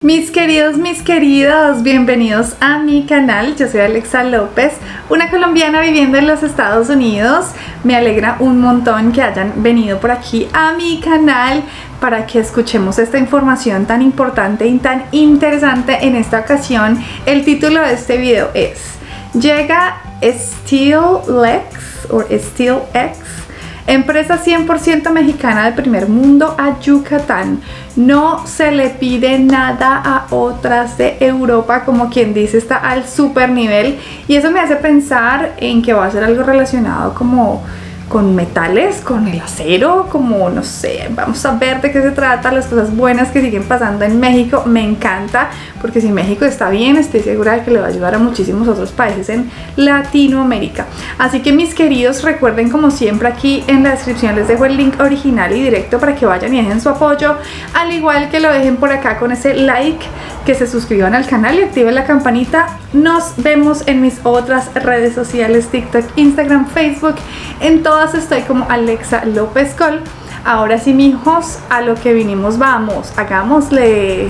Mis queridos, bienvenidos a mi canal. Yo soy Alexa López, una colombiana viviendo en los Estados Unidos. Me alegra un montón que hayan venido por aquí a mi canal para que escuchemos esta información tan importante y tan interesante. En esta ocasión, el título de este video es: llega SteelX, empresa 100% mexicana del primer mundo, a Yucatán. No se le pide nada a otras de Europa, como quien dice, está al super nivel. Y eso me hace pensar en que va a ser algo relacionado como con metales, con el acero, como no sé, vamos a ver de qué se trata, las cosas buenas que siguen pasando en México. Me encanta, porque si México está bien, estoy segura de que le va a ayudar a muchísimos otros países en Latinoamérica. Así que, mis queridos, recuerden, como siempre, aquí en la descripción les dejo el link original y directo para que vayan y dejen su apoyo, al igual que lo dejen por acá con ese like, que se suscriban al canal y activen la campanita. Nos vemos en mis otras redes sociales, TikTok, Instagram, Facebook. En todas estoy como Alexa López Col. Ahora sí, mijos, a lo que vinimos vamos, hagámosle.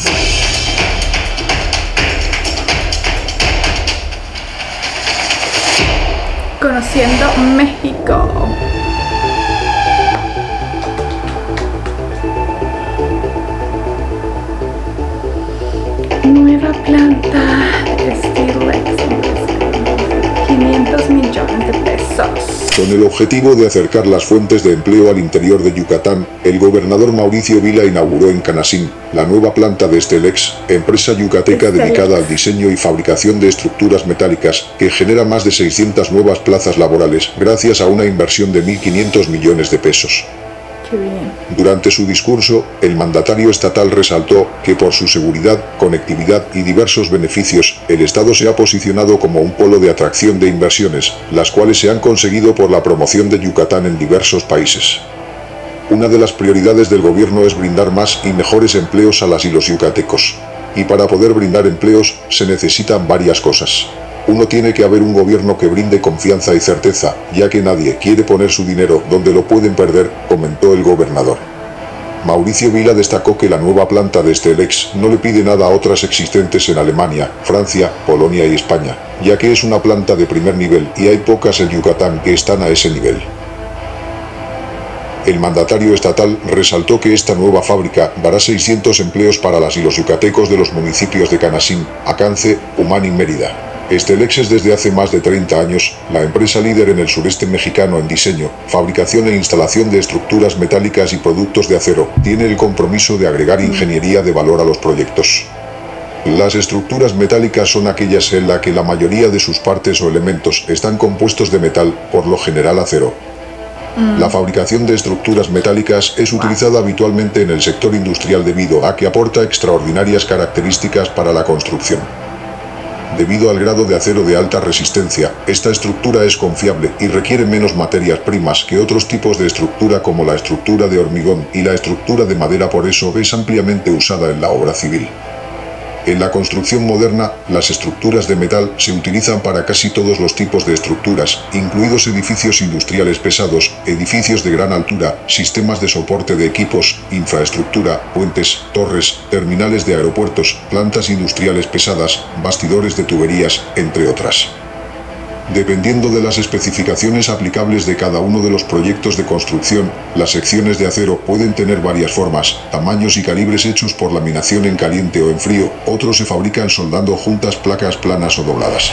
Conociendo México. Nueva planta SteelX, 500 millones de pesos. Con el objetivo de acercar las fuentes de empleo al interior de Yucatán, el gobernador Mauricio Vila inauguró en Canacín la nueva planta de SteelX, empresa yucateca dedicada al diseño y fabricación de estructuras metálicas, que genera más de 600 nuevas plazas laborales, gracias a una inversión de 1.500 millones de pesos. Durante su discurso, el mandatario estatal resaltó que por su seguridad, conectividad y diversos beneficios, el Estado se ha posicionado como un polo de atracción de inversiones, las cuales se han conseguido por la promoción de Yucatán en diversos países. Una de las prioridades del gobierno es brindar más y mejores empleos a las y los yucatecos. Y para poder brindar empleos, se necesitan varias cosas. Uno, tiene que haber un gobierno que brinde confianza y certeza, ya que nadie quiere poner su dinero donde lo pueden perder, comentó el gobernador. Mauricio Vila destacó que la nueva planta de SteelX no le pide nada a otras existentes en Alemania, Francia, Polonia y España, ya que es una planta de primer nivel y hay pocas en Yucatán que están a ese nivel. El mandatario estatal resaltó que esta nueva fábrica dará 600 empleos para las y los yucatecos de los municipios de Canacín, Acance, Humán y Mérida. SteelX es desde hace más de 30 años la empresa líder en el sureste mexicano en diseño, fabricación e instalación de estructuras metálicas y productos de acero. Tiene el compromiso de agregar ingeniería de valor a los proyectos. Las estructuras metálicas son aquellas en las que la mayoría de sus partes o elementos están compuestos de metal, por lo general acero. La fabricación de estructuras metálicas es utilizada habitualmente en el sector industrial debido a que aporta extraordinarias características para la construcción. Debido al grado de acero de alta resistencia, esta estructura es confiable y requiere menos materias primas que otros tipos de estructura como la estructura de hormigón y la estructura de madera, por eso es ampliamente usada en la obra civil. En la construcción moderna, las estructuras de metal se utilizan para casi todos los tipos de estructuras, incluidos edificios industriales pesados, edificios de gran altura, sistemas de soporte de equipos, infraestructura, puentes, torres, terminales de aeropuertos, plantas industriales pesadas, bastidores de tuberías, entre otras. Dependiendo de las especificaciones aplicables de cada uno de los proyectos de construcción, las secciones de acero pueden tener varias formas, tamaños y calibres hechos por laminación en caliente o en frío. Otros se fabrican soldando juntas placas planas o dobladas.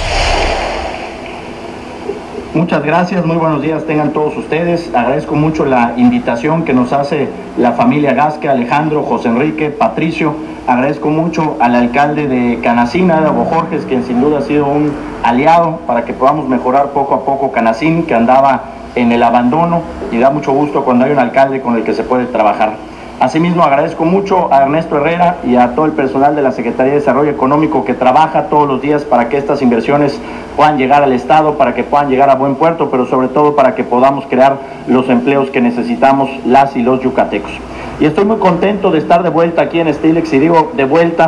Muchas gracias, muy buenos días tengan todos ustedes. Agradezco mucho la invitación que nos hace la familia Gasque, Alejandro, José Enrique, Patricio. Agradezco mucho al alcalde de Canacín, Adabo Jorges, quien sin duda ha sido un aliado para que podamos mejorar poco a poco Canacín, que andaba en el abandono, y da mucho gusto cuando hay un alcalde con el que se puede trabajar. Asimismo, agradezco mucho a Ernesto Herrera y a todo el personal de la Secretaría de Desarrollo Económico que trabaja todos los días para que estas inversiones puedan llegar al Estado, para que puedan llegar a buen puerto, pero sobre todo para que podamos crear los empleos que necesitamos las y los yucatecos. Y estoy muy contento de estar de vuelta aquí en SteelX, y digo de vuelta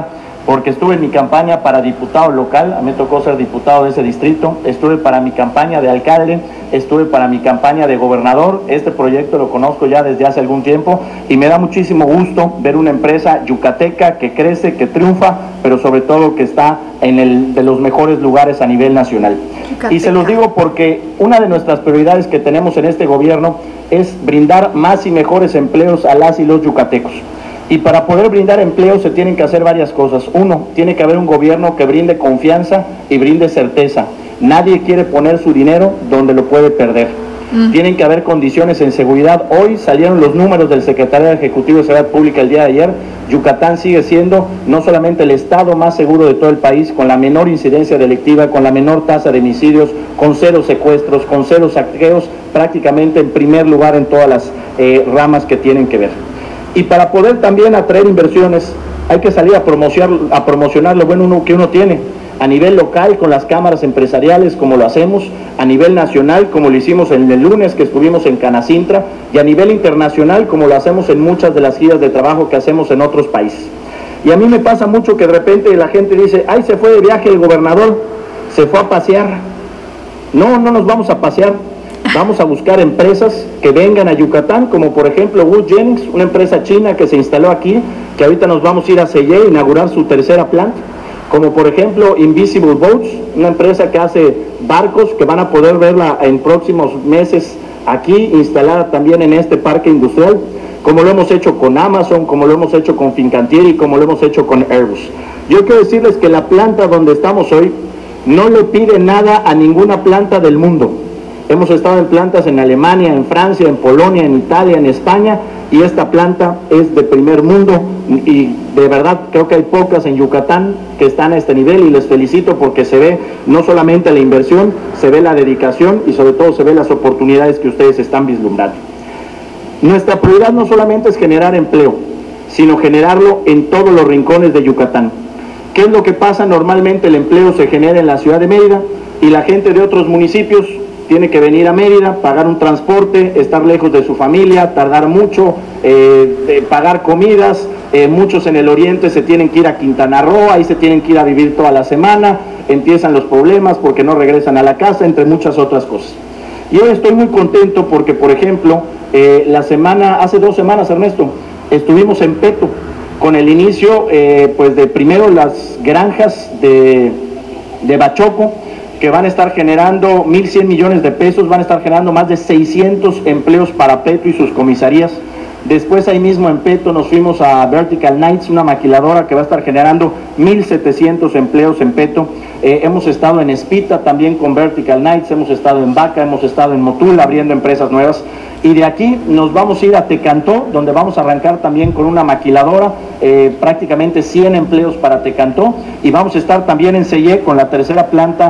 porque estuve en mi campaña para diputado local, a mí me tocó ser diputado de ese distrito, estuve para mi campaña de alcalde, estuve para mi campaña de gobernador. Este proyecto lo conozco ya desde hace algún tiempo y me da muchísimo gusto ver una empresa yucateca que crece, que triunfa, pero sobre todo que está en de los mejores lugares a nivel nacional. Yucateca. Y se los digo porque una de nuestras prioridades que tenemos en este gobierno es brindar más y mejores empleos a las y los yucatecos. Y para poder brindar empleo se tienen que hacer varias cosas. Uno, tiene que haber un gobierno que brinde confianza y brinde certeza. Nadie quiere poner su dinero donde lo puede perder. Tienen que haber condiciones en seguridad. Hoy salieron los números del Secretariado Ejecutivo de Seguridad Pública el día de ayer. Yucatán sigue siendo no solamente el estado más seguro de todo el país, con la menor incidencia delictiva, con la menor tasa de homicidios, con 0 secuestros, con 0 saqueos, prácticamente en primer lugar en todas las ramas que tienen que ver. Y para poder también atraer inversiones hay que salir a promocionar lo bueno que uno tiene, a nivel local con las cámaras empresariales como lo hacemos, a nivel nacional como lo hicimos el lunes que estuvimos en Canacintra, y a nivel internacional como lo hacemos en muchas de las giras de trabajo que hacemos en otros países. Y a mí me pasa mucho que de repente la gente dice, ay, se fue de viaje el gobernador, se fue a pasear. No, no nos vamos a pasear. Vamos a buscar empresas que vengan a Yucatán, como por ejemplo Wood Jennings, una empresa china que se instaló aquí, que ahorita nos vamos a ir a Selle a inaugurar su tercera planta, como por ejemplo Invisible Boats, una empresa que hace barcos que van a poder verla en próximos meses aquí, instalada también en este parque industrial, como lo hemos hecho con Amazon, como lo hemos hecho con Fincantieri, como lo hemos hecho con Airbus. Yo quiero decirles que la planta donde estamos hoy no le pide nada a ninguna planta del mundo. Hemos estado en plantas en Alemania, en Francia, en Polonia, en Italia, en España, y esta planta es de primer mundo y de verdad creo que hay pocas en Yucatán que están a este nivel, y les felicito porque se ve no solamente la inversión, se ve la dedicación y sobre todo se ve las oportunidades que ustedes están vislumbrando. Nuestra prioridad no solamente es generar empleo, sino generarlo en todos los rincones de Yucatán. ¿Qué es lo que pasa? Normalmente el empleo se genera en la ciudad de Mérida y la gente de otros municipios tiene que venir a Mérida, pagar un transporte, estar lejos de su familia, tardar mucho, pagar comidas, muchos en el oriente se tienen que ir a Quintana Roo, ahí se tienen que ir a vivir toda la semana, empiezan los problemas porque no regresan a la casa, entre muchas otras cosas. Y hoy estoy muy contento porque, por ejemplo, hace 2 semanas, Ernesto, estuvimos en Peto, con el inicio, pues de primero las granjas de Bachoco, que van a estar generando 1.100 millones de pesos, van a estar generando más de 600 empleos para Peto y sus comisarías. Después ahí mismo en Peto nos fuimos a Vertical Knights, una maquiladora que va a estar generando 1.700 empleos en Peto. Hemos estado en Espita también con Vertical Knights, hemos estado en Vaca, hemos estado en Motul abriendo empresas nuevas. Y de aquí nos vamos a ir a Tecantó, donde vamos a arrancar también con una maquiladora, prácticamente 100 empleos para Tecantó. Y vamos a estar también en Selle con la tercera planta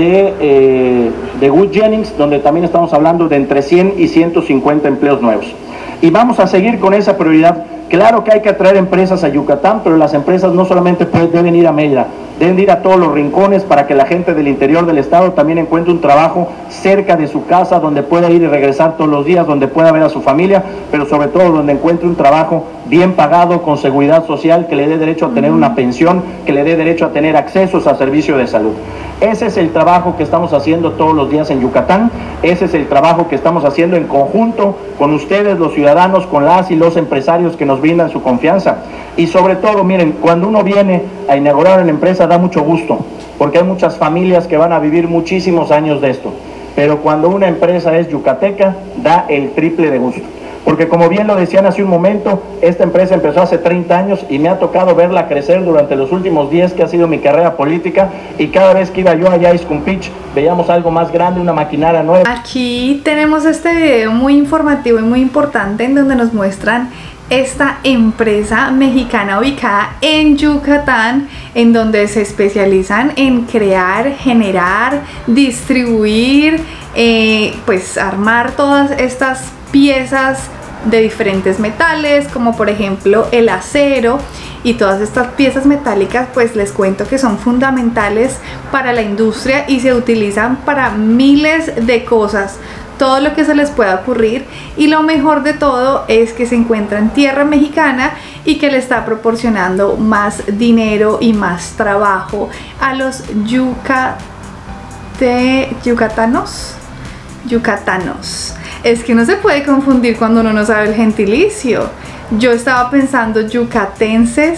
de Wood Jennings, donde también estamos hablando de entre 100 y 150 empleos nuevos. Y vamos a seguir con esa prioridad. Claro que hay que atraer empresas a Yucatán, pero las empresas no solamente deben ir a Mérida, deben ir a todos los rincones para que la gente del interior del estado también encuentre un trabajo cerca de su casa, donde pueda ir y regresar todos los días, donde pueda ver a su familia, pero sobre todo donde encuentre un trabajo bien pagado, con seguridad social, que le dé derecho a tener una pensión, que le dé derecho a tener accesos a servicio de salud. Ese es el trabajo que estamos haciendo todos los días en Yucatán, ese es el trabajo que estamos haciendo en conjunto con ustedes, los ciudadanos, con las y los empresarios que nos brindan su confianza. Y sobre todo, miren, cuando uno viene a inaugurar una empresa da mucho gusto, porque hay muchas familias que van a vivir muchísimos años de esto, pero cuando una empresa es yucateca, da el triple de gusto. Porque como bien lo decían hace un momento, esta empresa empezó hace 30 años y me ha tocado verla crecer durante los últimos 10 que ha sido mi carrera política, y cada vez que iba yo allá a Iscumpich veíamos algo más grande, una maquinaria nueva. Aquí tenemos este video muy informativo y muy importante en donde nos muestran esta empresa mexicana ubicada en Yucatán, en donde se especializan en crear, generar, distribuir, pues armar todas estas piezas de diferentes metales, como por ejemplo el acero, y todas estas piezas metálicas pues les cuento que son fundamentales para la industria y se utilizan para miles de cosas. todo lo que se les pueda ocurrir, y lo mejor de todo es que se encuentra en tierra mexicana y que le está proporcionando más dinero y más trabajo a los yucatanos. Es que no se puede confundir cuando uno no sabe el gentilicio. Yo estaba pensando yucatenses.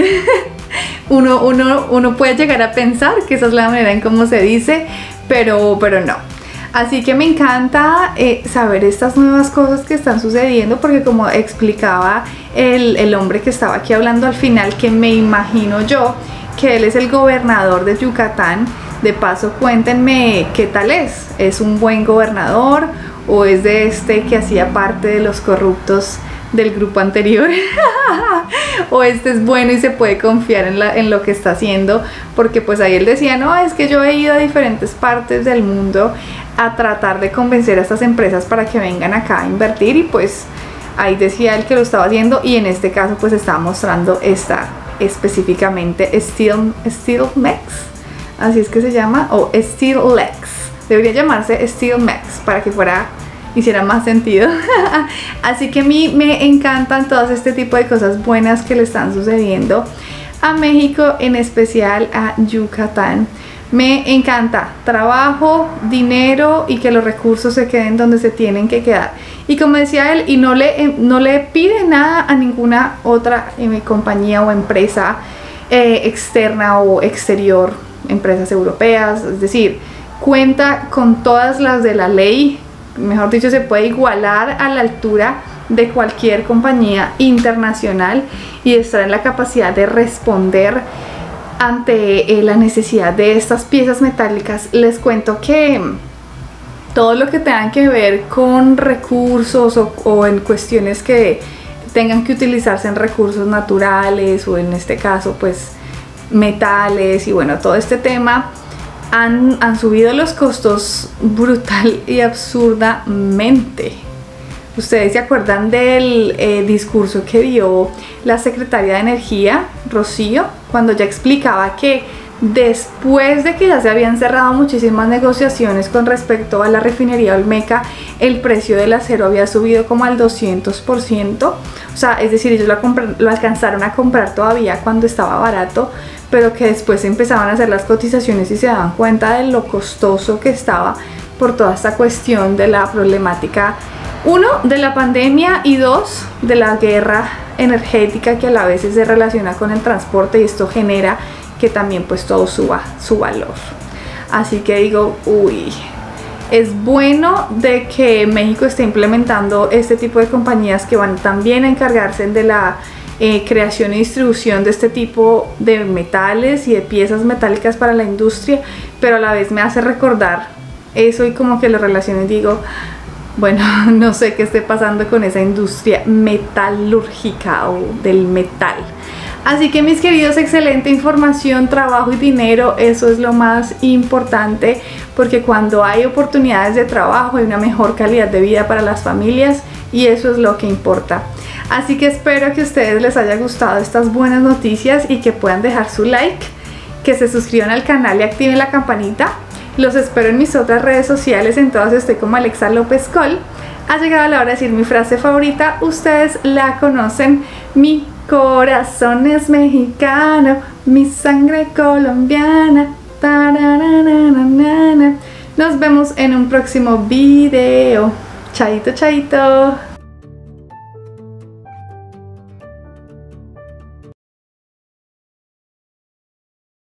uno puede llegar a pensar que esa es la manera en cómo se dice, pero no. Así que me encanta saber estas nuevas cosas que están sucediendo, porque como explicaba el hombre que estaba aquí hablando al final, que me imagino yo que él es el gobernador de Yucatán. De paso, cuéntenme qué tal es un buen gobernador o es de este que hacía parte de los corruptos del grupo anterior o este es bueno y se puede confiar en lo que está haciendo, porque pues ahí él decía, no, es que yo he ido a diferentes partes del mundo a tratar de convencer a estas empresas para que vengan acá a invertir, y pues ahí decía él que lo estaba haciendo, y en este caso pues estaba mostrando esta específicamente Steelmex, así es que se llama, o Steelmex, debería llamarse Steelmex para que hiciera más sentido. Así que a mí me encantan todas este tipo de cosas buenas que le están sucediendo a México, en especial a Yucatán. Me encanta trabajo, dinero y que los recursos se queden donde se tienen que quedar. Y como decía él, y no le pide nada a ninguna otra compañía o empresa externa o exterior, empresas europeas, es decir, cuenta con todas las de la ley. Mejor dicho, se puede igualar a la altura de cualquier compañía internacional y estar en la capacidad de responder ante la necesidad de estas piezas metálicas. Les cuento que todo lo que tenga que ver con recursos o en cuestiones que tengan que utilizarse en recursos naturales, o en este caso pues metales, y bueno, todo este tema han subido los costos brutal y absurdamente. Ustedes se acuerdan del discurso que dio la secretaria de Energía, Rocío, cuando ya explicaba que después de que ya se habían cerrado muchísimas negociaciones con respecto a la refinería Olmeca, el precio del acero había subido como al 200%, o sea, es decir, ellos lo alcanzaron a comprar todavía cuando estaba barato, pero que después empezaban a hacer las cotizaciones y se daban cuenta de lo costoso que estaba por toda esta cuestión de la problemática, uno, de la pandemia, y dos, de la guerra energética que a la vez se relaciona con el transporte, y esto genera que también pues todo suba su valor. Así que digo, uy, es bueno de que México esté implementando este tipo de compañías que van también a encargarse de la creación y distribución de este tipo de metales y de piezas metálicas para la industria, pero a la vez me hace recordar eso y como que lo relaciono y digo, bueno, no sé qué esté pasando con esa industria metalúrgica o del metal. Así que mis queridos, excelente información, trabajo y dinero, eso es lo más importante, porque cuando hay oportunidades de trabajo hay una mejor calidad de vida para las familias, y eso es lo que importa. Así que espero que a ustedes les haya gustado estas buenas noticias y que puedan dejar su like, que se suscriban al canal y activen la campanita. Los espero en mis otras redes sociales, en todas estoy como Alexa López Col. Ha llegado la hora de decir mi frase favorita, ustedes la conocen: mi corazón es mexicano, mi sangre colombiana. Nos vemos en un próximo video. Chaito, chaito.